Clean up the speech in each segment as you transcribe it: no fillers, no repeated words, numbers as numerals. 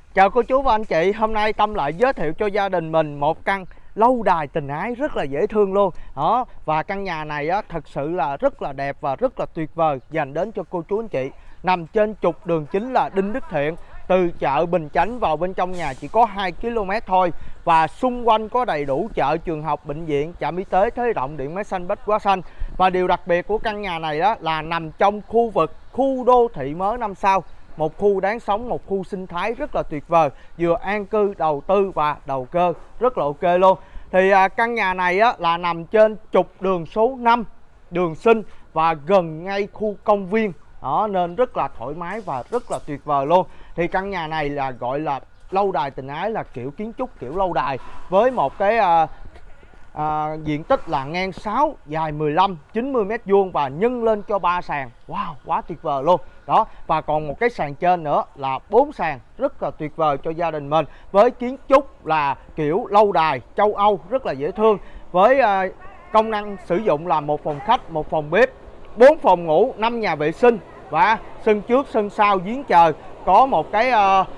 Chào cô chú và anh chị, hôm nay Tâm lại giới thiệu cho gia đình mình một căn lâu đài tình ái rất là dễ thương luôn đó. Và căn nhà này á, thật sự là rất là đẹp và rất là tuyệt vời dành đến cho cô chú anh chị. Nằm trên trục đường chính là Đinh Đức Thiện, từ chợ Bình Chánh vào bên trong nhà chỉ có 2 km thôi. Và xung quanh có đầy đủ chợ, trường học, bệnh viện, trạm y tế, Thế Động, Điện Máy Xanh, Bách Hóa Xanh. Và điều đặc biệt của căn nhà này đó là nằm trong khu đô thị mới 5 sao. Một khu đáng sống, một khu sinh thái rất là tuyệt vời, vừa an cư, đầu tư và đầu cơ rất là ok luôn. Thì căn nhà này á, là nằm trên trục đường số 5 đường Sinh và gần ngay khu công viên đó, nên rất là thoải mái và rất là tuyệt vời luôn. Thì căn nhà này là gọi là lâu đài tình ái, là kiểu kiến trúc kiểu lâu đài với một cái diện tích là ngang 6, dài 15, 90 m² và nhân lên cho 3 sàn. Wow, quá tuyệt vời luôn đó. Và còn một cái sàn trên nữa là 4 sàn, rất là tuyệt vời cho gia đình mình, với kiến trúc là kiểu lâu đài châu Âu rất là dễ thương, với công năng sử dụng là một phòng khách, một phòng bếp, 4 phòng ngủ, 5 nhà vệ sinh và sân trước sân sau giếng trời, có một cái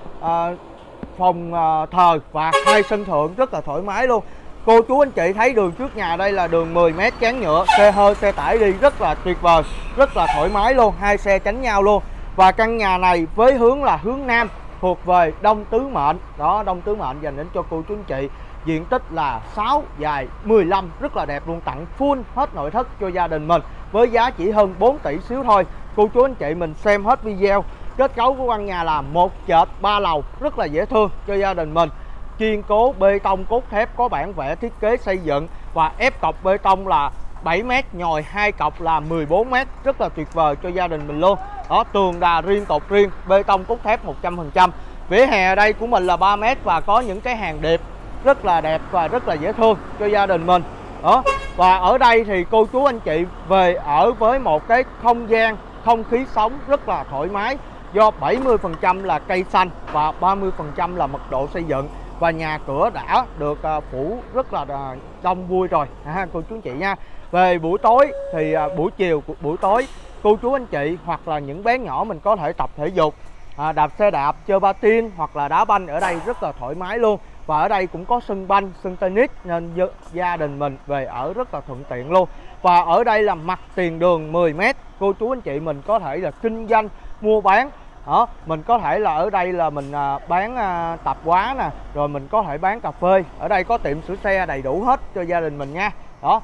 phòng thờ và 2 sân thượng rất là thoải mái luôn. Cô chú anh chị thấy đường trước nhà đây là đường 10 m chắn nhựa, xe hơi xe tải đi rất là tuyệt vời, rất là thoải mái luôn, 2 xe tránh nhau luôn. Và căn nhà này với hướng là hướng Nam, thuộc về Đông Tứ Mệnh đó, Đông Tứ Mệnh dành đến cho cô chú anh chị. Diện tích là 6, dài 15, rất là đẹp luôn, tặng full hết nội thất cho gia đình mình với giá chỉ hơn 4 tỷ xíu thôi. Cô chú anh chị mình xem hết video. Kết cấu của căn nhà là 1 trệt 3 lầu, rất là dễ thương cho gia đình mình. Kiên cố bê tông cốt thép, có bản vẽ thiết kế xây dựng và ép cọc bê tông là 7 m, nhồi 2 cọc là 14 m, rất là tuyệt vời cho gia đình mình luôn đó. Tường đà riêng, cột riêng, bê tông cốt thép 100%. Vỉa hè ở đây của mình là 3 m và có những cái hàng đẹp rất là đẹp và rất là dễ thương cho gia đình mình đó. Và ở đây thì cô chú anh chị về ở với một cái không gian, không khí sống rất là thoải mái, do 70% là cây xanh và 30% là mật độ xây dựng. Và nhà cửa đã được phủ rất là đông vui rồi cô chú anh chị nha. Về buổi tối thì buổi chiều, buổi tối cô chú anh chị hoặc là những bé nhỏ mình có thể tập thể dục, đạp xe đạp, chơi patin hoặc là đá banh ở đây rất là thoải mái luôn. Và ở đây cũng có sân banh, sân tennis nên gia đình mình về ở rất là thuận tiện luôn. Và ở đây là mặt tiền đường 10 m, cô chú anh chị mình có thể là kinh doanh, mua bán đó. Mình có thể là ở đây là mình bán tạp hóa nè, rồi mình có thể bán cà phê. Ở đây có tiệm sửa xe đầy đủ hết cho gia đình mình nha đó.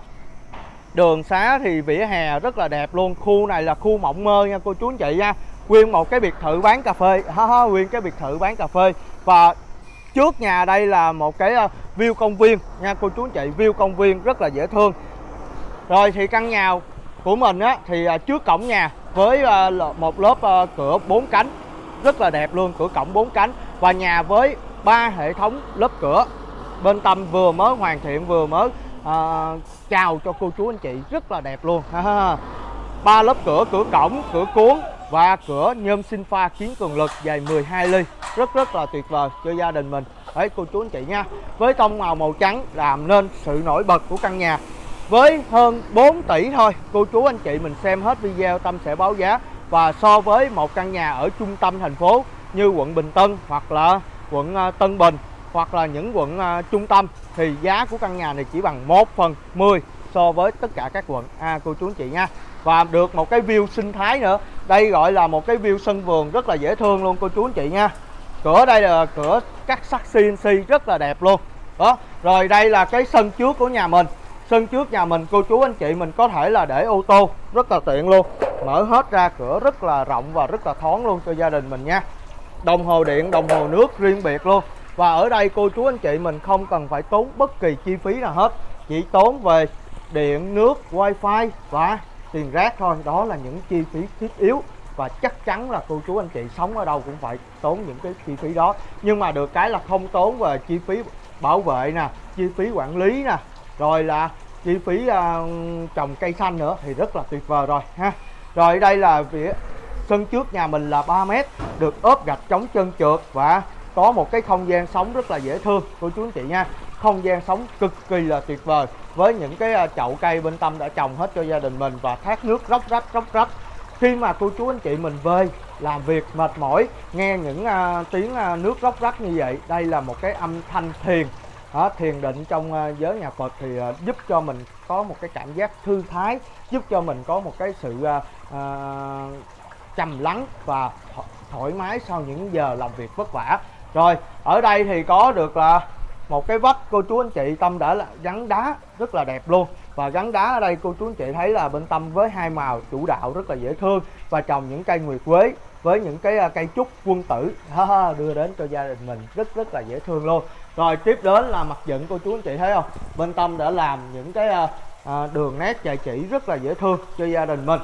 Đường xá thì vỉa hè rất là đẹp luôn. Khu này là khu mộng mơ nha cô chú anh chị nha. Nguyên một cái biệt thự bán cà phê, nguyên cái biệt thự bán cà phê. Và trước nhà đây là một cái view công viên nha cô chú anh chị, view công viên rất là dễ thương. Rồi thì căn nhà của mình á thì trước cổng nhà với một lớp cửa 4 cánh rất là đẹp luôn, cửa cổng 4 cánh. Và nhà với 3 hệ thống lớp cửa, bên Tâm vừa mới hoàn thiện, vừa mới chào cho cô chú anh chị, rất là đẹp luôn 3 lớp cửa, cửa cổng, cửa cuốn và cửa nhôm sinh pha kiến cường lực dài 12 ly, rất là tuyệt vời cho gia đình mình đấy cô chú anh chị nha. Với tông màu trắng làm nên sự nổi bật của căn nhà. Với hơn 4 tỷ thôi, cô chú anh chị mình xem hết video Tâm sẽ báo giá. Và so với một căn nhà ở trung tâm thành phố như quận Bình Tân hoặc là quận Tân Bình hoặc là những quận trung tâm thì giá của căn nhà này chỉ bằng 1/10 so với tất cả các quận cô chú anh chị nha. Và được một cái view sinh thái nữa. Đây gọi là một cái view sân vườn rất là dễ thương luôn cô chú anh chị nha. Cửa đây là cửa cắt sắt CNC rất là đẹp luôn đó. Rồi đây là cái sân trước của nhà mình. Sân trước nhà mình cô chú anh chị mình có thể là để ô tô rất là tiện luôn, mở hết ra, cửa rất là rộng và rất là thoáng luôn cho gia đình mình nha. Đồng hồ điện, đồng hồ nước riêng biệt luôn. Và ở đây cô chú anh chị mình không cần phải tốn bất kỳ chi phí nào hết, chỉ tốn về điện, nước, wifi và tiền rác thôi. Đó là những chi phí thiết yếu và chắc chắn là cô chú anh chị sống ở đâu cũng phải tốn những cái chi phí đó. Nhưng mà được cái là không tốn về chi phí bảo vệ nè, chi phí quản lý nè, rồi là chi phí trồng cây xanh nữa thì rất là tuyệt vời rồi ha. Rồi đây là sân trước nhà mình là 3 m, được ốp gạch chống trơn trượt và có một cái không gian sống rất là dễ thương cô chú anh chị nha. Không gian sống cực kỳ là tuyệt vời với những cái chậu cây bên Tâm đã trồng hết cho gia đình mình và thác nước róc rách. Khi mà cô chú anh chị mình về làm việc mệt mỏi, nghe những tiếng nước róc rách như vậy, đây là một cái âm thanh thiền, thiền định trong giới nhà Phật thì giúp cho mình có một cái cảm giác thư thái, giúp cho mình có một cái sự trầm lắng và thoải mái sau những giờ làm việc vất vả. Rồi ở đây thì có được là một cái vách cô chú anh chị, Tâm đã là gắn đá rất là đẹp luôn. Và gắn đá ở đây cô chú anh chị thấy là bên Tâm với hai màu chủ đạo rất là dễ thương, và trồng những cây nguyệt quế với những cái cây trúc quân tử đưa đến cho gia đình mình rất là dễ thương luôn. Rồi tiếp đến là mặt dựng, cô chú anh chị thấy không, bên Tâm đã làm những cái đường nét chày chỉ rất là dễ thương cho gia đình mình,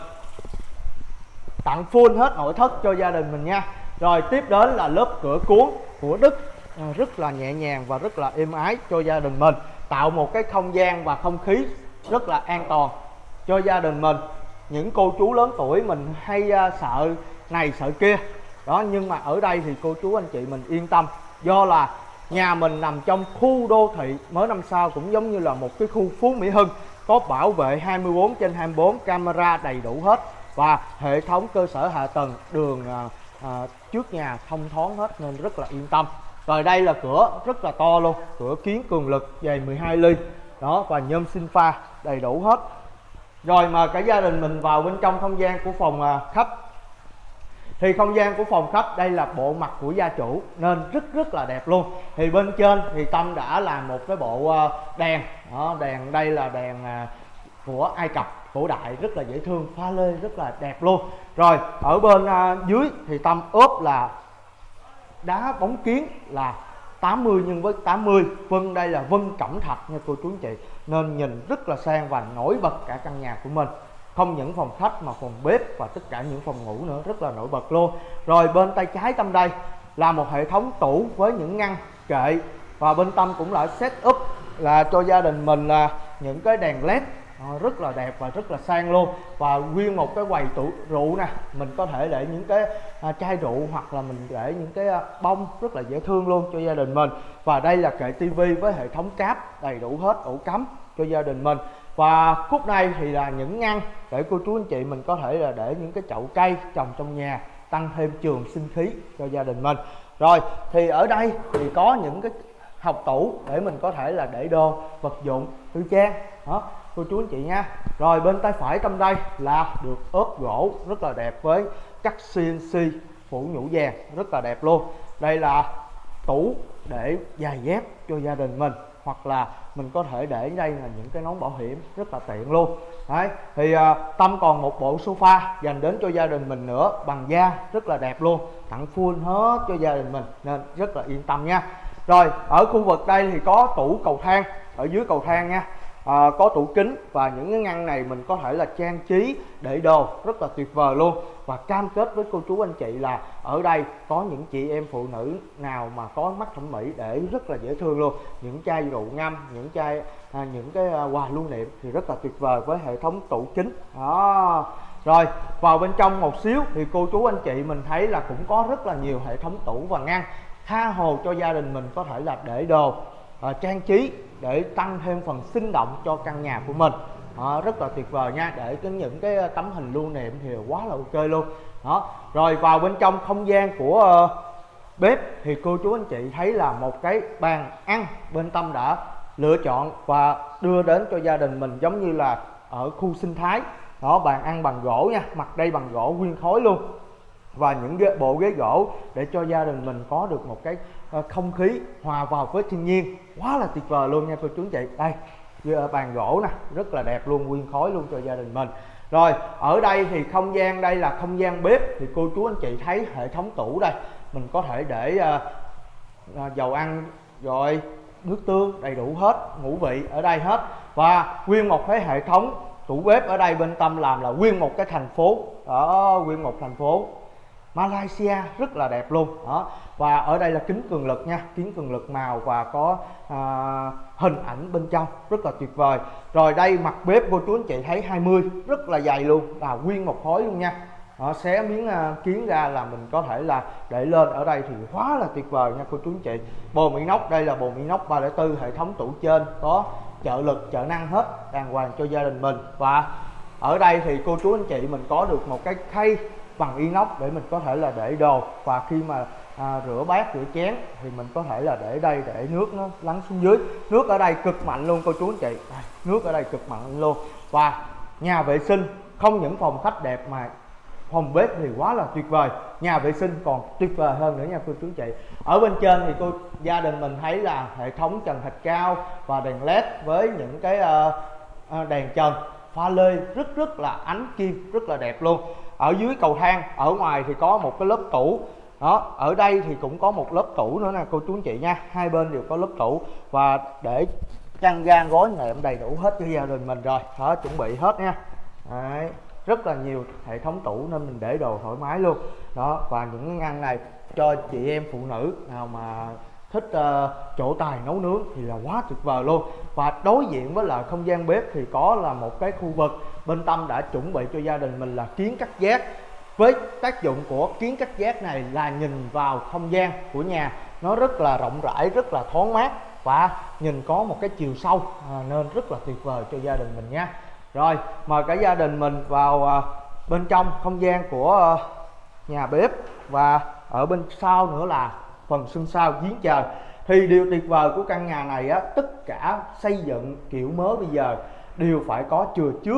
tặng full hết nội thất cho gia đình mình nha. Rồi tiếp đến là lớp cửa cuốn của Đức, rất là nhẹ nhàng và rất là êm ái cho gia đình mình, tạo một cái không gian và không khí rất là an toàn cho gia đình mình. Những cô chú lớn tuổi mình hay sợ này sợ kia đó, nhưng mà ở đây thì cô chú anh chị mình yên tâm, do là nhà mình nằm trong khu đô thị mới năm sao, cũng giống như là một cái khu Phú Mỹ Hưng, có bảo vệ 24/24, camera đầy đủ hết, và hệ thống cơ sở hạ tầng đường trước nhà thông thoáng hết nên rất là yên tâm. Rồi đây là cửa rất là to luôn, cửa kiến cường lực dày 12 ly đó, và nhôm sinh pha đầy đủ hết. Rồi mà cả gia đình mình vào bên trong không gian của phòng khách, thì không gian của phòng khách đây là bộ mặt của gia chủ nên rất là đẹp luôn. Thì bên trên thì Tâm đã làm một cái bộ đèn đó, đèn đây là đèn của Ai Cập cổ đại rất là dễ thương, pha lê rất là đẹp luôn. Rồi ở bên dưới thì Tâm ốp là đá bóng kiến là 80 nhân với 80, vân đây là vân cẩm thạch nha cô chú anh chị, nên nhìn rất là sang và nổi bật cả căn nhà của mình. Không những phòng khách mà phòng bếp và tất cả những phòng ngủ nữa rất là nổi bật luôn. Rồi bên tay trái Tâm đây là một hệ thống tủ với những ngăn kệ, và bên Tâm cũng đã set up là cho gia đình mình là những cái đèn led rất là đẹp và rất là sang luôn. Và nguyên một cái quầy tủ rượu nè, mình có thể để những cái chai rượu hoặc là mình để những cái bông rất là dễ thương luôn cho gia đình mình. Và đây là kệ tivi với hệ thống cáp đầy đủ hết, ổ cắm cho gia đình mình. Và khúc này thì là những ngăn để cô chú anh chị mình có thể là để những cái chậu cây trồng trong nhà, tăng thêm trường sinh khí cho gia đình mình. Rồi thì ở đây thì có những cái hộc tủ để mình có thể là để đồ vật dụng tư trang đó cô chú anh chị nha. Rồi bên tay phải Tâm đây là được ốp gỗ rất là đẹp với cắt CNC phủ nhũ vàng rất là đẹp luôn. Đây là tủ để giày dép cho gia đình mình, hoặc là mình có thể để đây là những cái nón bảo hiểm rất là tiện luôn. Đấy thì Tâm còn một bộ sofa dành đến cho gia đình mình nữa, bằng da rất là đẹp luôn, tặng full hết cho gia đình mình nên rất là yên tâm nha. Rồi ở khu vực đây thì có tủ cầu thang ở dưới cầu thang nha, có tủ kính, và những cái ngăn này mình có thể là trang trí để đồ rất là tuyệt vời luôn. Và cam kết với cô chú anh chị là ở đây có những chị em phụ nữ nào mà có mắt thẩm mỹ để rất là dễ thương luôn, những chai rượu ngâm, những chai những cái quà lưu niệm thì rất là tuyệt vời với hệ thống tủ kính đó. Rồi vào bên trong một xíu thì cô chú anh chị mình thấy là cũng có rất là nhiều hệ thống tủ và ngăn, tha hồ cho gia đình mình có thể là để đồ trang trí để tăng thêm phần sinh động cho căn nhà của mình. Rất là tuyệt vời nha, để những cái tấm hình lưu niệm thì quá là ok luôn đó. Rồi vào bên trong không gian của bếp thì cô chú anh chị thấy là một cái bàn ăn bên Tâm đã lựa chọn và đưa đến cho gia đình mình giống như là ở khu sinh thái đó. Bàn ăn bằng gỗ nha, mặt đây bằng gỗ nguyên khối luôn, và những bộ ghế gỗ để cho gia đình mình có được một cái không khí hòa vào với thiên nhiên quá là tuyệt vời luôn nha cô chú anh chị. Đây bàn gỗ nè rất là đẹp luôn, nguyên khối luôn cho gia đình mình. Rồi ở đây thì không gian đây là không gian bếp, thì cô chú anh chị thấy hệ thống tủ đây mình có thể để dầu ăn rồi nước tương đầy đủ hết, ngũ vị ở đây hết. Và nguyên một cái hệ thống tủ bếp ở đây bên Tâm làm là nguyên một cái thành phố đó, nguyên một thành phố Malaysia rất là đẹp luôn đó. Và ở đây là kính cường lực nha, kính cường lực màu và có hình ảnh bên trong rất là tuyệt vời. Rồi đây mặt bếp cô chú anh chị thấy 20 rất là dày luôn, là nguyên một khối luôn nha. Xé miếng kiến ra là mình có thể là để lên ở đây thì quá là tuyệt vời nha cô chú anh chị. Bồn mỹ nóc đây là bồn mỹ nóc 304, hệ thống tủ trên có trợ lực trợ năng hết đàng hoàng cho gia đình mình. Và ở đây thì cô chú anh chị mình có được một cái khay bằng inox để mình có thể là để đồ, và khi mà rửa bát rửa chén thì mình có thể là để đây để nước nó lắng xuống dưới. Nước ở đây cực mạnh luôn cô chú anh chị, nước ở đây cực mạnh luôn. Và nhà vệ sinh không những phòng khách đẹp mà phòng bếp thì quá là tuyệt vời, nhà vệ sinh còn tuyệt vời hơn nữa nha cô chú chị. Ở bên trên thì gia đình mình thấy là hệ thống trần thạch cao và đèn led với những cái đèn trần pha lê rất là ánh kim, rất là đẹp luôn. Ở dưới cầu thang ở ngoài thì có một cái lớp tủ đó, ở đây thì cũng có một lớp tủ nữa nè cô chú anh chị nha, hai bên đều có lớp tủ và để chăn ga gối nệm đầy đủ hết cho gia đình mình rồi đó, chuẩn bị hết nha. Đấy, rất là nhiều hệ thống tủ nên mình để đồ thoải mái luôn đó. Và những cái ngăn này cho chị em phụ nữ nào mà thích chỗ tài nấu nướng thì là quá tuyệt vời luôn. Và đối diện với lại không gian bếp thì có là một cái khu vực bên Tâm đã chuẩn bị cho gia đình mình là kiến cắt giác. Với tác dụng của kiến cắt giác này là nhìn vào không gian của nhà nó rất là rộng rãi, rất là thoáng mát và nhìn có một cái chiều sâu nên rất là tuyệt vời cho gia đình mình nha. Rồi mời cả gia đình mình vào bên trong không gian của nhà bếp, và ở bên sau nữa là phần sân sau giếng trời. Thì điều tuyệt vời của căn nhà này á, tất cả xây dựng kiểu mới bây giờ đều phải có chừa trước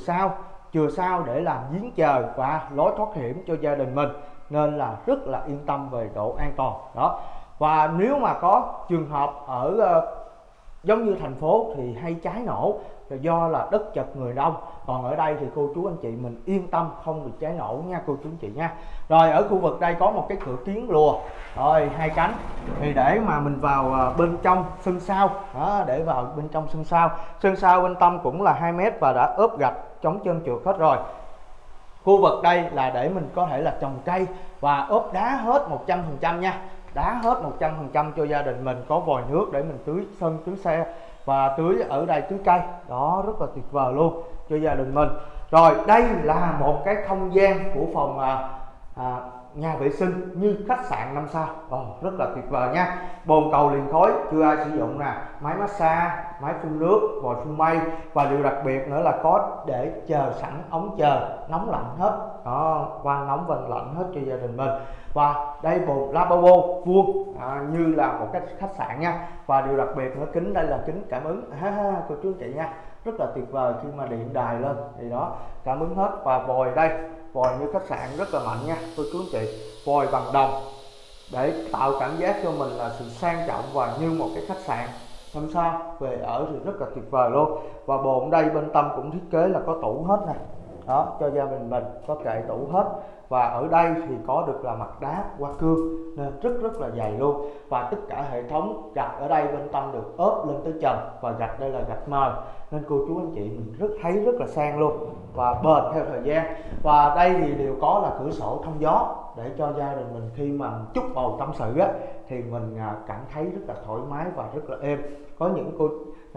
chừa sau để làm giếng trời và lối thoát hiểm cho gia đình mình, nên là rất là yên tâm về độ an toàn đó. Và nếu mà có trường hợp ở giống như thành phố thì hay cháy nổ do là đất chật người đông, còn ở đây thì cô chú anh chị mình yên tâm không bị cháy nổ nha cô chú anh chị nha. Rồi ở khu vực đây có một cái cửa kiến lùa rồi hai cánh thì để mà mình vào bên trong sân sau đó, để vào bên trong sân sau bên Tâm cũng là 2 mét và đã ốp gạch chống trơn trượt hết rồi. Khu vực đây là để mình có thể là trồng cây và ốp đá hết 100% nha, đá hết 100% cho gia đình mình, có vòi nước để mình tưới sân tưới xe và tưới ở đây tưới cây đó, rất là tuyệt vời luôn cho gia đình mình. Rồi đây là một cái không gian của phòng nhà vệ sinh như khách sạn 5 sao, rất là tuyệt vời nha. Bồn cầu liền khối chưa ai sử dụng nè, máy massage, máy phun nước, vòi phun mây, và điều đặc biệt nữa là có để chờ sẵn ống chờ nóng lạnh hết đó, van nóng van lạnh hết cho gia đình mình. Và đây bồn lavabo vuông như là một cái khách sạn nha. Và điều đặc biệt nữa, kính đây là kính cảm ứng cô chú anh chị nha, rất là tuyệt vời khi mà điện đài lên thì đó cảm ứng hết. Và vòi đây, vòi như khách sạn rất là mạnh nha cô chú anh chị, vòi bằng đồng để tạo cảm giác cho mình là sự sang trọng và như một cái khách sạn 5 sao về ở thì rất là tuyệt vời luôn. Và bồn đây bên Tâm cũng thiết kế là có tủ hết nè đó, cho gia đình mình có kệ tủ hết. Và ở đây thì có được là mặt đá hoa cương nên rất là dày luôn. Và tất cả hệ thống gạch ở đây bên Tâm được ốp lên tới trần, và gạch đây là gạch mờ nên cô chú anh chị mình thấy rất là sang luôn và bền theo thời gian. Và đây thì đều có là cửa sổ thông gió để cho gia đình mình khi mà chút bầu tâm sự á thì mình cảm thấy rất là thoải mái và rất là êm. Có những cô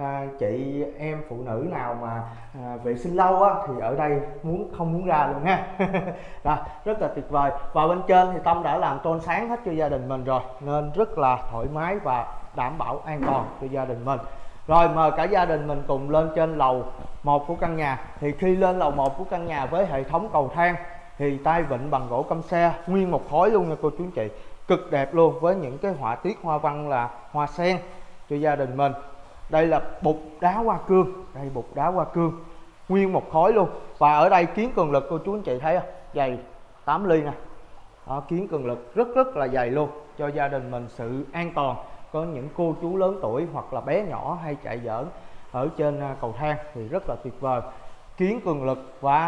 chị em phụ nữ nào mà vệ sinh lâu á thì ở đây không muốn ra luôn ha. Rồi, rất là tuyệt vời. Và bên trên thì Tâm đã làm tôn sáng hết cho gia đình mình rồi nên rất là thoải mái và đảm bảo an toàn cho gia đình mình. Rồi mời cả gia đình mình cùng lên trên lầu 1 của căn nhà. Thì khi lên lầu 1 của căn nhà với hệ thống cầu thang thì tay vịn bằng gỗ căm xe nguyên một khối luôn nha cô chú anh chị, cực đẹp luôn với những cái họa tiết hoa văn là hoa sen cho gia đình mình. Đây là bục đá hoa cương, đây bục đá hoa cương nguyên một khối luôn. Và ở đây kiến cường lực cô chú anh chị thấy không, dày 8 ly nè đó, kiến cường lực rất là dày luôn cho gia đình mình sự an toàn. Có những cô chú lớn tuổi hoặc là bé nhỏ hay chạy giỡn ở trên cầu thang thì rất là tuyệt vời, kiến cường lực. Và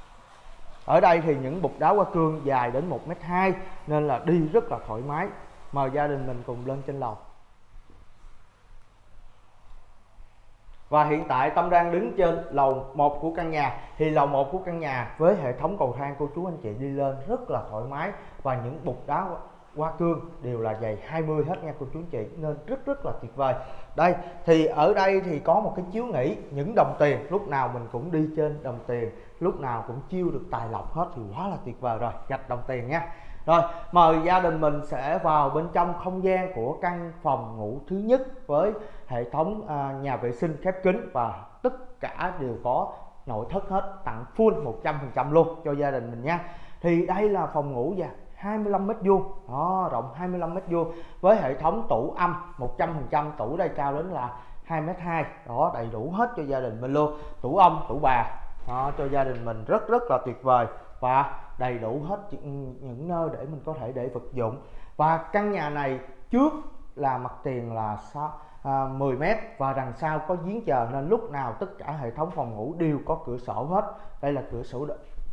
ở đây thì những bục đá hoa cương dài đến 1m2 nên là đi rất là thoải mái. Mời gia đình mình cùng lên trên lầu. Và hiện tại Tâm đang đứng trên lầu 1 của căn nhà. Thì lầu 1 của căn nhà với hệ thống cầu thang cô chú anh chị đi lên rất là thoải mái. Và những bục đá hoa cương đều là dày 20 hết nha cô chú anh chị, nên rất là tuyệt vời. Đây thì ở đây thì có một cái chiếu nghỉ, những đồng tiền lúc nào mình cũng đi trên đồng tiền, lúc nào cũng chiêu được tài lộc hết thì quá là tuyệt vời rồi, gạch đồng tiền nha. Rồi mời gia đình mình sẽ vào bên trong không gian của căn phòng ngủ thứ nhất với hệ thống nhà vệ sinh khép kín và tất cả đều có nội thất hết, tặng full 100% luôn cho gia đình mình nha. Thì đây là phòng ngủ 25 mét vuông, đó, rộng 25 mét vuông với hệ thống tủ âm 100%, tủ đây cao đến là 2m2, đó, đầy đủ hết cho gia đình mình luôn. Tủ ông, tủ bà, đó, cho gia đình mình rất là tuyệt vời và đầy đủ hết những nơi để mình có thể để vật dụng. Và căn nhà này trước là mặt tiền là 10 mét và đằng sau có giếng chờ, nên lúc nào tất cả hệ thống phòng ngủ đều có cửa sổ hết. Đây là cửa sổ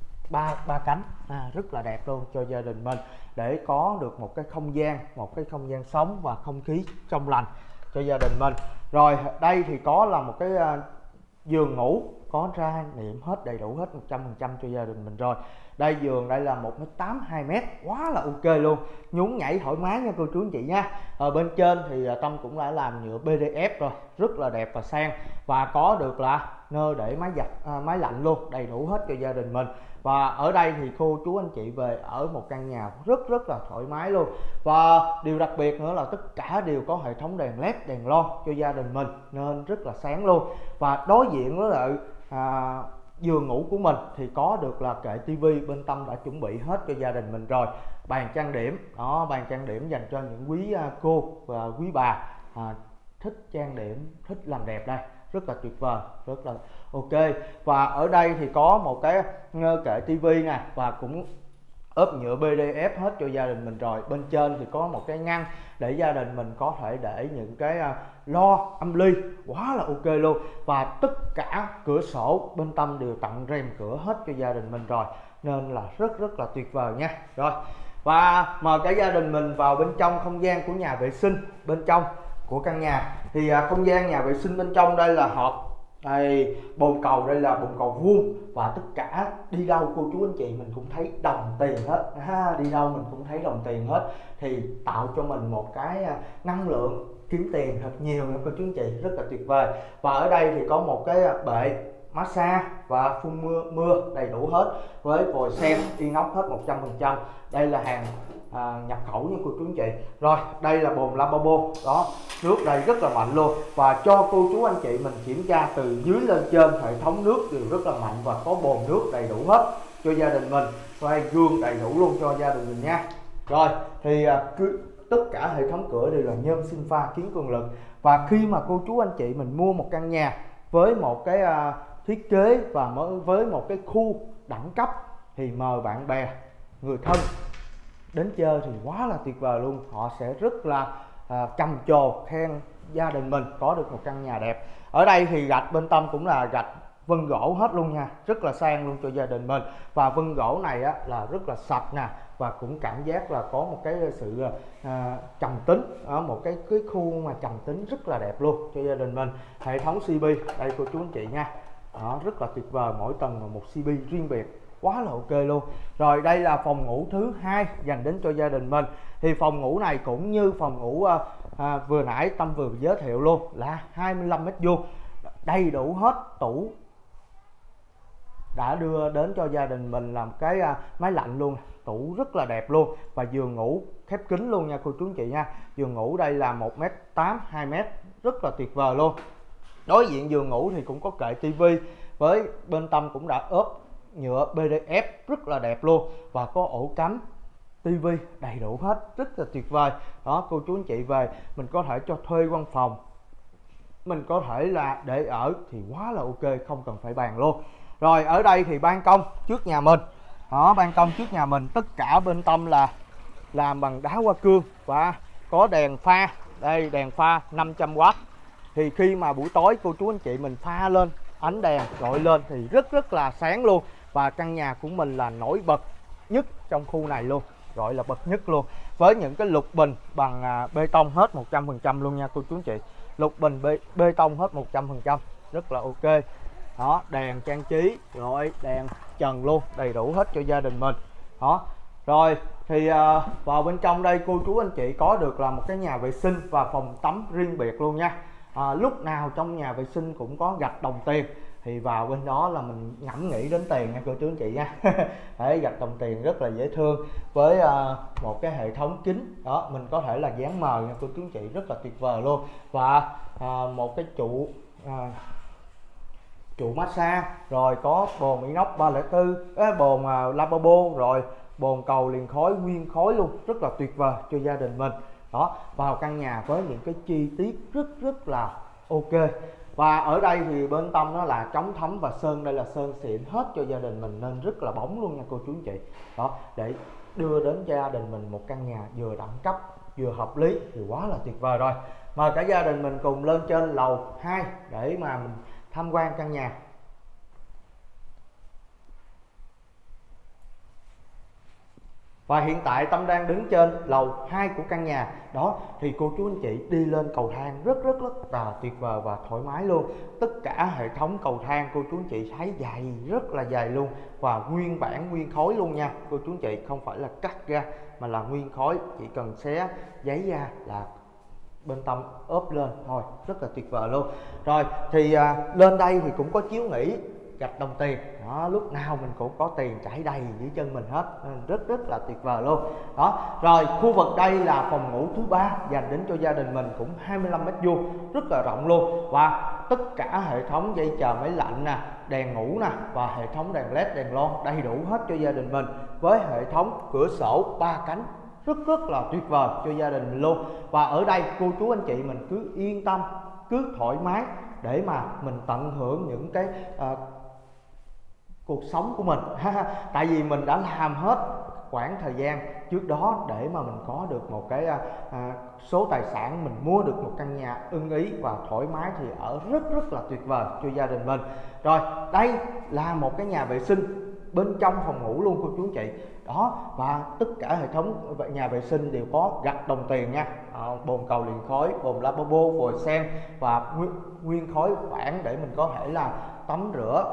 ba cánh, rất là đẹp luôn cho gia đình mình, để có được một cái không gian sống và không khí trong lành cho gia đình mình. Rồi đây thì có là một cái giường ngủ có ra niệm hết, đầy đủ hết 100% cho gia đình mình rồi. Đây giường đây là 1m8 2m, quá là ok luôn, nhún nhảy thoải mái nha cô chú anh chị nha. Ở bên trên thì Tâm cũng đã làm nhựa PDF rồi, rất là đẹp và sang, và có được là nơi để máy giặt, máy lạnh luôn, đầy đủ hết cho gia đình mình. Và ở đây thì cô chú anh chị về ở một căn nhà rất là thoải mái luôn. Và điều đặc biệt nữa là tất cả đều có hệ thống đèn led, đèn lon cho gia đình mình nên rất là sáng luôn. Và đối diện với lại giường ngủ của mình thì có được là kệ tivi, bên Tâm đã chuẩn bị hết cho gia đình mình rồi. Bàn trang điểm, đó, bàn trang điểm dành cho những quý cô và quý bà thích trang điểm, thích làm đẹp, đây rất là tuyệt vời, rất là ok. Và ở đây thì có một cái kệ tivi nè, và cũng ốp nhựa PDF hết cho gia đình mình rồi. Bên trên thì có một cái ngăn để gia đình mình có thể để những cái lo âm ly, quá là ok luôn. Và tất cả cửa sổ bên Tâm đều tặng rèm cửa hết cho gia đình mình rồi, nên là rất là tuyệt vời nha. Rồi, và mời cả gia đình mình vào bên trong không gian của nhà vệ sinh bên trong của căn nhà. Thì không gian nhà vệ sinh bên trong đây là hộp, đây bồn cầu, đây là bồn cầu vuông, và tất cả đi đâu cô chú anh chị mình cũng thấy đồng tiền hết, đi đâu mình cũng thấy đồng tiền hết, thì tạo cho mình một cái năng lượng kiếm tiền thật nhiều nha cô chú anh chị, rất là tuyệt vời. Và ở đây thì có một cái bệ massage và phun mưa đầy đủ hết, với vòi sen inox hết 100%. Đây là hàng nhập khẩu nha cô chú anh chị. Rồi đây là bồn lavabo, đó, nước đây rất là mạnh luôn. Và cho cô chú anh chị mình kiểm tra từ dưới lên trên, hệ thống nước đều rất là mạnh và có bồn nước đầy đủ hết cho gia đình mình. Và gương đầy đủ luôn cho gia đình mình nha. Rồi thì tất cả hệ thống cửa đều là nhôm sinh pha kiến cường lực. Và khi mà cô chú anh chị mình mua một căn nhà với một cái thiết kế và với một cái khu đẳng cấp thì mời bạn bè, người thân đến chơi thì quá là tuyệt vời luôn. Họ sẽ rất là trầm trồ khen gia đình mình có được một căn nhà đẹp. Ở đây thì gạch bên Tâm cũng là gạch vân gỗ hết luôn nha, rất là sang luôn cho gia đình mình. Và vân gỗ này á, là rất là sạch nè, và cũng cảm giác là có một cái sự trầm tính, ở một cái khu mà trầm tính rất là đẹp luôn cho gia đình mình. Hệ thống CB đây cô chú anh chị nha, đó, rất là tuyệt vời, mỗi tầng là một CB riêng biệt, quá là ok luôn. Rồi đây là phòng ngủ thứ hai dành đến cho gia đình mình. Thì phòng ngủ này cũng như phòng ngủ vừa nãy Tâm vừa giới thiệu luôn, là 25 mét vuông, đầy đủ hết. Tủ đã đưa đến cho gia đình mình làm cái máy lạnh luôn, tủ rất là đẹp luôn. Và giường ngủ khép kín luôn nha cô chú anh chị nha. Giường ngủ đây là 1m8 2m, rất là tuyệt vời luôn. Đối diện giường ngủ thì cũng có kệ tivi, với bên Tâm cũng đã ốp nhựa PDF rất là đẹp luôn, và có ổ cắm tivi đầy đủ hết, rất là tuyệt vời. Đó, cô chú anh chị về mình có thể cho thuê văn phòng, mình có thể là để ở thì quá là ok, không cần phải bàn luôn. Rồi ở đây thì ban công trước nhà mình, đó, ban công trước nhà mình tất cả bên Tâm là làm bằng đá hoa cương và có đèn pha, đây đèn pha 500W. Thì khi mà buổi tối cô chú anh chị mình pha lên, ánh đèn gọi lên thì rất là sáng luôn. Và căn nhà của mình là nổi bật nhất trong khu này luôn, gọi là bậc nhất luôn, với những cái lục bình bằng bê tông hết 100% luôn nha cô chú anh chị. Lục bình bê tông hết 100%, rất là ok. Đó, đèn trang trí, rồi đèn trần luôn, đầy đủ hết cho gia đình mình. Đó, rồi thì vào bên trong đây cô chú anh chị có được là một cái nhà vệ sinh và phòng tắm riêng biệt luôn nha. Lúc nào trong nhà vệ sinh cũng có gạch đồng tiền, thì vào bên đó là mình ngẫm nghĩ đến tiền nha cô chú anh chị nha. Đấy, gạch đồng tiền rất là dễ thương, với một cái hệ thống kính, đó mình có thể là dán mờ nha cô chú anh chị, rất là tuyệt vời luôn. Và một cái trụ trụ massage, rồi có bồn inox 304, bồn lavabo, rồi bồn cầu liền khói nguyên khối luôn, rất là tuyệt vời cho gia đình mình. Đó, vào căn nhà với những cái chi tiết rất là ok. Và ở đây thì bên trong nó là chống thấm và sơn đây là sơn xịn hết cho gia đình mình nên rất là bóng luôn nha cô chú anh chị. Đó, để đưa đến gia đình mình một căn nhà vừa đẳng cấp vừa hợp lý thì quá là tuyệt vời rồi. Mời cả gia đình mình cùng lên trên lầu 2 để mà mình tham quan căn nhà. Và hiện tại Tâm đang đứng trên lầu 2 của căn nhà. Đó, thì cô chú anh chị đi lên cầu thang rất là tuyệt vời và thoải mái luôn. Tất cả hệ thống cầu thang cô chú anh chị thấy dày, rất là dày luôn. Và nguyên bản nguyên khối luôn nha cô chú anh chị, không phải là cắt ra mà là nguyên khối. Chỉ cần xé giấy ra là bên trong ốp lên thôi, rất là tuyệt vời luôn. Rồi thì lên đây thì cũng có chiếu nghỉ gạch đồng tiền. Đó, lúc nào mình cũng có tiền chảy đầy dưới chân mình hết, rất là tuyệt vời luôn. Đó, rồi khu vực đây là phòng ngủ thứ 3 dành đến cho gia đình mình, cũng 25m², rất là rộng luôn. Và tất cả hệ thống dây chờ máy lạnh nè, đèn ngủ nè và hệ thống đèn led, đèn lon đầy đủ hết cho gia đình mình, với hệ thống cửa sổ 3 cánh rất là tuyệt vời cho gia đình mình luôn. Và ở đây cô chú anh chị mình cứ yên tâm, cứ thoải mái để mà mình tận hưởng những cái cuộc sống của mình. Tại vì mình đã làm hết khoảng thời gian trước đó để mà mình có được một cái số tài sản, mình mua được một căn nhà ưng ý và thoải mái thì ở rất là tuyệt vời cho gia đình mình. Rồi đây là một cái nhà vệ sinh bên trong phòng ngủ luôn cô chú anh chị. Đó, và tất cả hệ thống nhà vệ sinh đều có gạch đồng tiền nha, bồn cầu liền khói, bồn lavabo, vòi sen và nguyên khối bản để mình có thể là tắm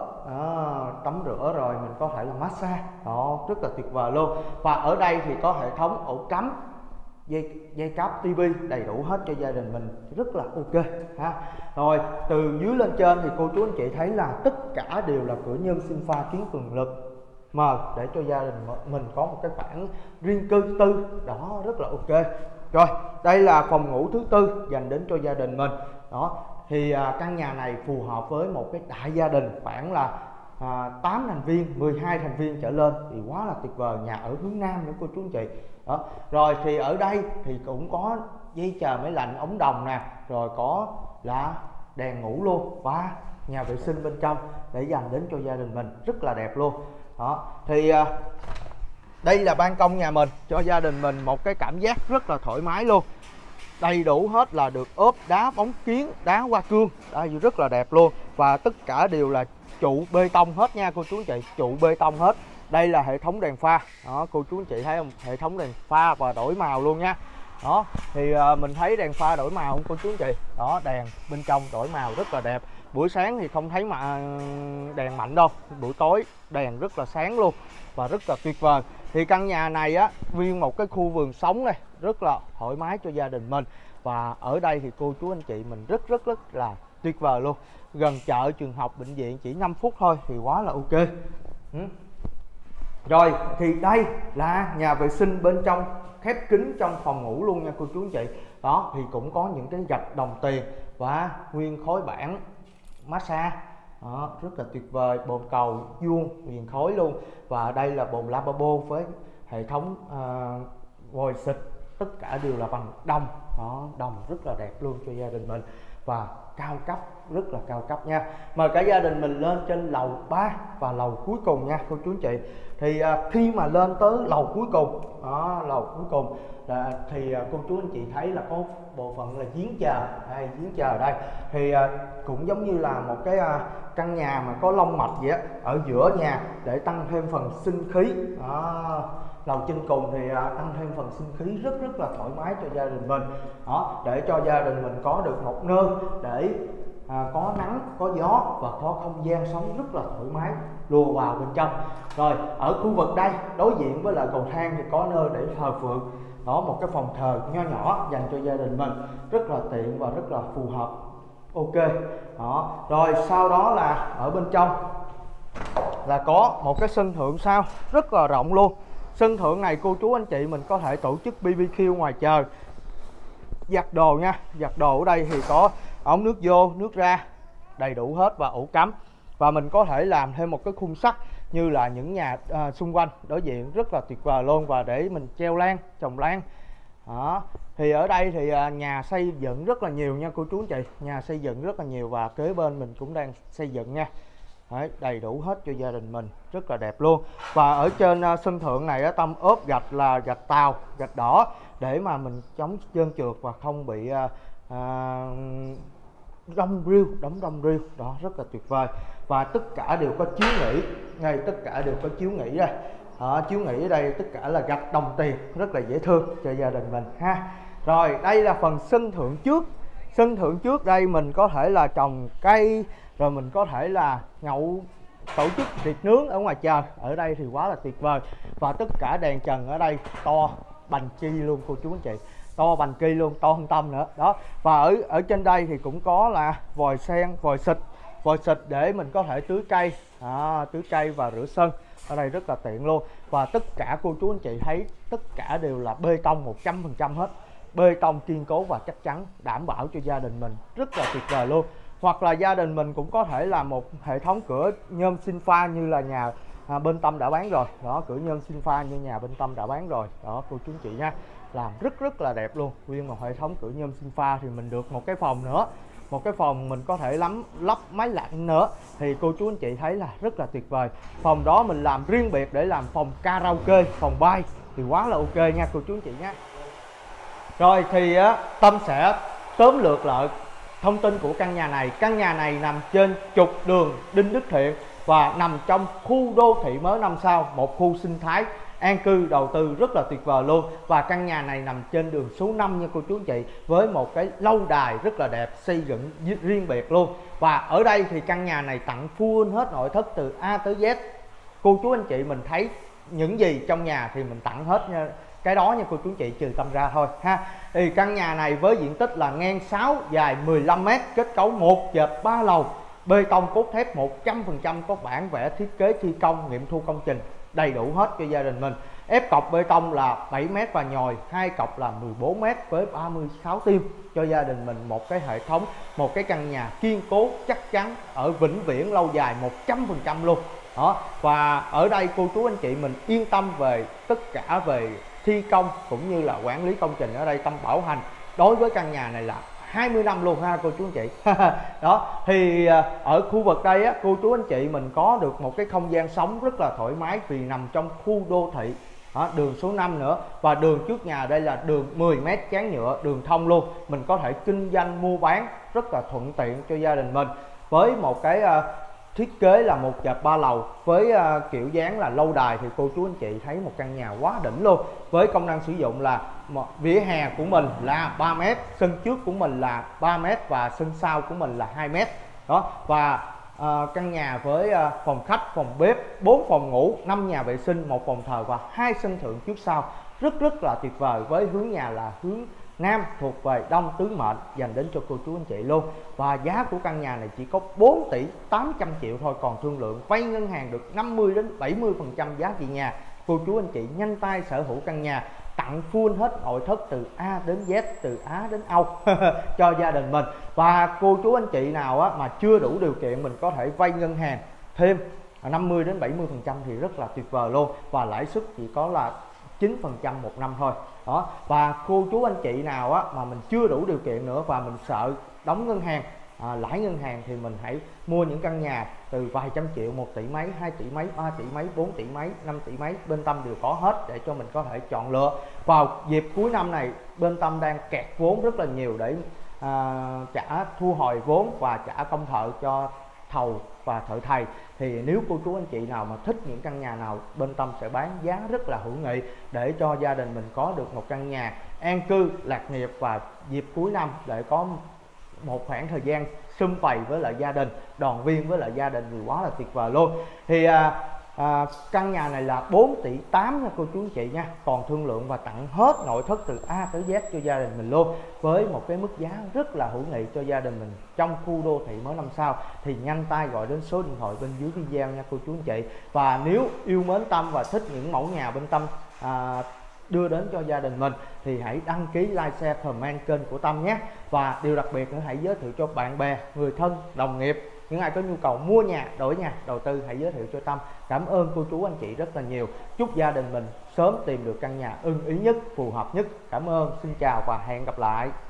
rửa rồi mình có thể là massage. Đó, rất là tuyệt vời luôn. Và ở đây thì có hệ thống ổ cắm, dây cáp tivi đầy đủ hết cho gia đình mình, rất là ok ha. Rồi từ dưới lên trên thì cô chú anh chị thấy là tất cả đều là cửa nhân sinh pha kiến cường lực mờ để cho gia đình mình có một cái khoảng riêng tư. Đó, rất là ok. Rồi đây là phòng ngủ thứ 4 dành đến cho gia đình mình. Đó, thì căn nhà này phù hợp với một cái đại gia đình khoảng là 8 thành viên, 12 thành viên trở lên thì quá là tuyệt vời. Nhà ở hướng Nam nữa cô chú anh chị. Đó, rồi thì ở đây thì cũng có dây chờ máy lạnh, ống đồng nè, rồi có là đèn ngủ luôn và nhà vệ sinh bên trong để dành đến cho gia đình mình, rất là đẹp luôn. Đó, thì đây là ban công nhà mình, cho gia đình mình một cái cảm giác rất là thoải mái luôn. Đầy đủ hết là được ốp đá bóng kiến, đá hoa cương, đây rất là đẹp luôn. Và tất cả đều là trụ bê tông hết nha cô chú anh chị, trụ bê tông hết. Đây là hệ thống đèn pha. Đó, cô chú anh chị thấy không, hệ thống đèn pha và đổi màu luôn nha. Đó, thì mình thấy đèn pha đổi màu không cô chú anh chị. Đó, đèn bên trong đổi màu rất là đẹp. Buổi sáng thì không thấy mà đèn mạnh đâu, buổi tối đèn rất là sáng luôn và rất là tuyệt vời. Thì căn nhà này á, nguyên một cái khu vườn sống này, rất là thoải mái cho gia đình mình. Và ở đây thì cô chú anh chị mình rất là tuyệt vời luôn. Gần chợ, trường học, bệnh viện chỉ 5 phút thôi thì quá là ok. Rồi thì đây là nhà vệ sinh bên trong khép kín trong phòng ngủ luôn nha cô chú anh chị. Đó, thì cũng có những cái gạch đồng tiền và nguyên khối bản massage. Đó, rất là tuyệt vời, bồn cầu vuông liền khối luôn. Và đây là bồn lavabo với hệ thống vòi xịt, tất cả đều là bằng đồng. Đó, đồng rất là đẹp luôn cho gia đình mình và cao cấp, rất là cao cấp nha. Mời cả gia đình mình lên trên lầu 3 và lầu cuối cùng nha cô chú anh chị. Thì khi mà lên tới lầu cuối cùng, đó, lầu cuối cùng thì cô chú anh chị thấy là có bộ phận là giếng chờ. Đây, giếng chờ đây thì cũng giống như là một cái căn nhà mà có long mạch vậy á, ở giữa nhà để tăng thêm phần sinh khí. Đó, lầu trên cùng thì tăng thêm phần sinh khí rất là thoải mái cho gia đình mình. Đó, để cho gia đình mình có được một nơi để có nắng, có gió và có không gian sống rất là thoải mái lùa vào bên trong. Rồi ở khu vực đây đối diện với lại cầu thang thì có nơi để thờ phượng. Đó, một cái phòng thờ nho nhỏ dành cho gia đình mình, rất là tiện và rất là phù hợp. Ok. Đó, rồi sau đó là ở bên trong là có một cái sân thượng sau rất là rộng luôn. Sân thượng này cô chú anh chị mình có thể tổ chức BBQ ngoài trời, giặt đồ nha. Giặt đồ ở đây thì có ống nước vô, nước ra đầy đủ hết và ổ cắm. và mình có thể làm thêm một cái khung sắt như là những nhà xung quanh đối diện rất là tuyệt vời luôn, và để mình treo lan, trồng lan. Đó. Thì ở đây thì nhà xây dựng rất là nhiều nha cô chú anh chị, nhà xây dựng rất là nhiều, và kế bên mình cũng đang xây dựng nha. Đấy, đầy đủ hết cho gia đình mình, rất là đẹp luôn. Và ở trên sân thượng này Tâm ốp gạch là gạch tàu, gạch đỏ để mà mình chống trơn trượt và không bị đóng rêu đó, rất là tuyệt vời. Và tất cả đều có chiếu nghỉ ngay, tất cả đều có chiếu nghỉ đây. Chiếu nghỉ ở đây tất cả là gạch đồng tiền, rất là dễ thương cho gia đình mình ha. Rồi đây là phần sân thượng trước. Sân thượng trước đây mình có thể là trồng cây, rồi mình có thể là tổ chức tiệc nướng ở ngoài trời. Ở đây thì quá là tuyệt vời. Và tất cả đèn trần ở đây to bành chi luôn cô chú anh chị, to bành kỳ luôn, to hơn Tâm nữa đó. Và ở trên đây thì cũng có là vòi sen, vòi xịt để mình có thể tưới cây và rửa sân. Ở đây rất là tiện luôn. Và tất cả cô chú anh chị thấy tất cả đều là bê tông 100% hết, bê tông kiên cố và chắc chắn, đảm bảo cho gia đình mình rất là tuyệt vời luôn. Hoặc là gia đình mình cũng có thể là một hệ thống cửa nhôm sinh pha như là nhà bên Tâm đã bán rồi đó, cửa nhôm sinh pha như nhà bên Tâm đã bán rồi đó cô chú anh chị nha. Làm rất là đẹp luôn. Nguyên một hệ thống cửa nhôm sinh pha thì mình được một cái phòng nữa, một cái phòng mình có thể lắp máy lạnh nữa, thì cô chú anh chị thấy là rất là tuyệt vời. Phòng đó mình làm riêng biệt để làm phòng karaoke, phòng bar thì quá là ok nha cô chú anh chị nhé. Rồi thì Tâm sẽ tóm lược lại thông tin của căn nhà này. Căn nhà này nằm trên trục đường Đinh Đức Thiện và nằm trong khu đô thị mới 5 sao, một khu sinh thái an cư đầu tư rất là tuyệt vời luôn. Và căn nhà này nằm trên đường số 5 nha cô chú anh chị, với một cái lâu đài rất là đẹp, xây dựng riêng biệt luôn. Và ở đây thì căn nhà này tặng full hết nội thất từ A tới Z. Cô chú anh chị mình thấy những gì trong nhà thì mình tặng hết nha, cái đó nha cô chú anh chị, trừ Tâm ra thôi ha. Thì căn nhà này với diện tích là ngang 6 dài 15 m, kết cấu 1 trệt 3 lầu, bê tông cốt thép 100%, có bản vẽ thiết kế thi công, nghiệm thu công trình đầy đủ hết cho gia đình mình. Ép cọc bê tông là 7 m và nhồi 2 cọc là 14 m với 36 tim cho gia đình mình một cái hệ thống, một cái căn nhà kiên cố chắc chắn, ở vĩnh viễn lâu dài 100% luôn đó. Và ở đây cô chú anh chị mình yên tâm về tất cả về thi công cũng như là quản lý công trình. Ở đây Tâm bảo hành đối với căn nhà này là 20 năm luôn ha cô chú anh chị. Đó thì ở khu vực đây á, cô chú anh chị mình có được một cái không gian sống rất là thoải mái vì nằm trong khu đô thị đó, đường số 5 nữa. Và đường trước nhà đây là đường 10 m chắn nhựa, đường thông luôn, mình có thể kinh doanh mua bán rất là thuận tiện cho gia đình mình, với một cái thiết kế là 1 trệt 3 lầu với kiểu dáng là lâu đài. Thì cô chú anh chị thấy một căn nhà quá đỉnh luôn, với công năng sử dụng là vỉa hè của mình là 3 m, sân trước của mình là 3 m và sân sau của mình là 2 m đó. Và căn nhà với phòng khách, phòng bếp, 4 phòng ngủ, 5 nhà vệ sinh, 1 phòng thờ và 2 sân thượng trước sau, rất là tuyệt vời. Với hướng nhà là hướng Nam thuộc về Đông tứ mệnh, dành đến cho cô chú anh chị luôn. Và giá của căn nhà này chỉ có 4 tỷ 800 triệu thôi, còn thương lượng vay ngân hàng được 50 đến 70% giá trị nhà. Cô chú anh chị nhanh tay sở hữu căn nhà, tặng full hết nội thất từ A đến Z, từ Á đến Âu cho gia đình mình. Và cô chú anh chị nào mà chưa đủ điều kiện, mình có thể vay ngân hàng thêm 50 đến 70% thì rất là tuyệt vời luôn. Và lãi suất chỉ có là 9% một năm thôi đó. Và cô chú anh chị nào mà mình chưa đủ điều kiện nữa và mình sợ đóng ngân hàng, lãi ngân hàng, thì mình hãy mua những căn nhà từ vài trăm triệu, 1 tỷ mấy, 2 tỷ mấy, 3 tỷ mấy, 4 tỷ mấy, 5 tỷ mấy, bên Tâm đều có hết để cho mình có thể chọn lựa. Vào dịp cuối năm này bên Tâm đang kẹt vốn rất là nhiều để trả thu hồi vốn và trả công thợ cho thầu và thợ thầy. Thì nếu cô chú anh chị nào mà thích những căn nhà nào, bên Tâm sẽ bán giá rất là hữu nghị để cho gia đình mình có được một căn nhà an cư lạc nghiệp, và dịp cuối năm để có một khoảng thời gian sum vầy với lại gia đình, đoàn viên với lại gia đình thì quá là tuyệt vời luôn. Thì căn nhà này là 4 tỷ 8 nha cô chú anh chị nha, còn thương lượng và tặng hết nội thất từ A tới Z cho gia đình mình luôn, với một cái mức giá rất là hữu nghị cho gia đình mình trong khu đô thị mới 5 sao. Thì nhanh tay gọi đến số điện thoại bên dưới video nha cô chú anh chị. Và nếu yêu mến Tâm và thích những mẫu nhà bên Tâm đưa đến cho gia đình mình thì hãy đăng ký, like, share, comment kênh của Tâm nhé. Và điều đặc biệt nữa, hãy giới thiệu cho bạn bè, người thân, đồng nghiệp Những ai có nhu cầu mua nhà, đổi nhà, đầu tư hãy giới thiệu cho Tâm. Cảm ơn cô chú anh chị rất là nhiều. Chúc gia đình mình sớm tìm được căn nhà ưng ý nhất, phù hợp nhất. Cảm ơn, xin chào và hẹn gặp lại.